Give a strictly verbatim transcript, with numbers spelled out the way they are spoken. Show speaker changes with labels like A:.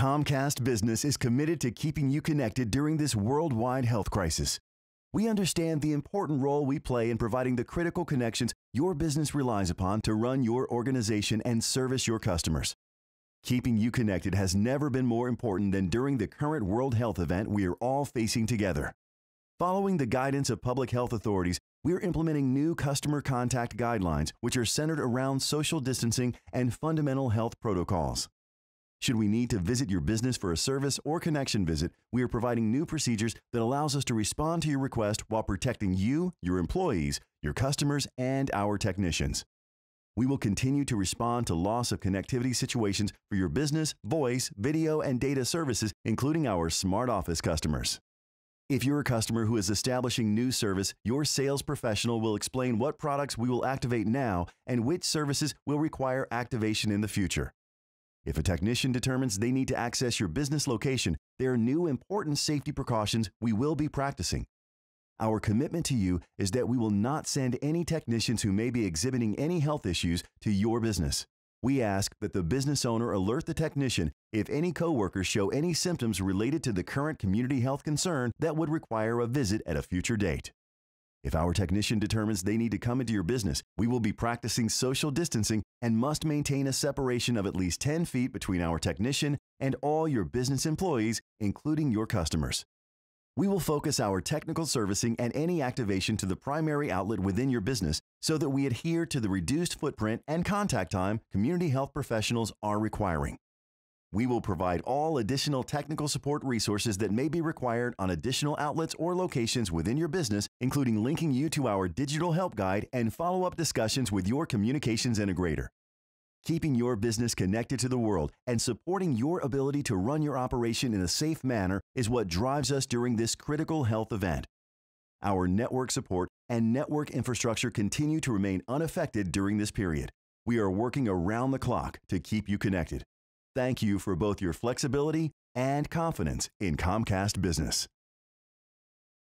A: Comcast Business is committed to keeping you connected during this worldwide health crisis. We understand the important role we play in providing the critical connections your business relies upon to run your organization and service your customers. Keeping you connected has never been more important than during the current World Health event we are all facing together. Following the guidance of public health authorities, we are implementing new customer contact guidelines which are centered around social distancing and fundamental health protocols. Should we need to visit your business for a service or connection visit, we are providing new procedures that allows us to respond to your request while protecting you, your employees, your customers, and our technicians. We will continue to respond to loss of connectivity situations for your business, voice, video, and data services, including our smart office customers. If you're a customer who is establishing new service, your sales professional will explain what products we will activate now and which services will require activation in the future. If a technician determines they need to access your business location, there are new important safety precautions we will be practicing. Our commitment to you is that we will not send any technicians who may be exhibiting any health issues to your business. We ask that the business owner alert the technician if any coworkers show any symptoms related to the current community health concern that would require a visit at a future date. If our technician determines they need to come into your business, we will be practicing social distancing and must maintain a separation of at least ten feet between our technician and all your business employees, including your customers. We will focus our technical servicing and any activation to the primary outlet within your business so that we adhere to the reduced footprint and contact time community health professionals are requiring. We will provide all additional technical support resources that may be required on additional outlets or locations within your business, including linking you to our digital help guide and follow-up discussions with your communications integrator. Keeping your business connected to the world and supporting your ability to run your operation in a safe manner is what drives us during this critical health event. Our network support and network infrastructure continue to remain unaffected during this period. We are working around the clock to keep you connected. Thank you for both your flexibility and confidence in Comcast Business.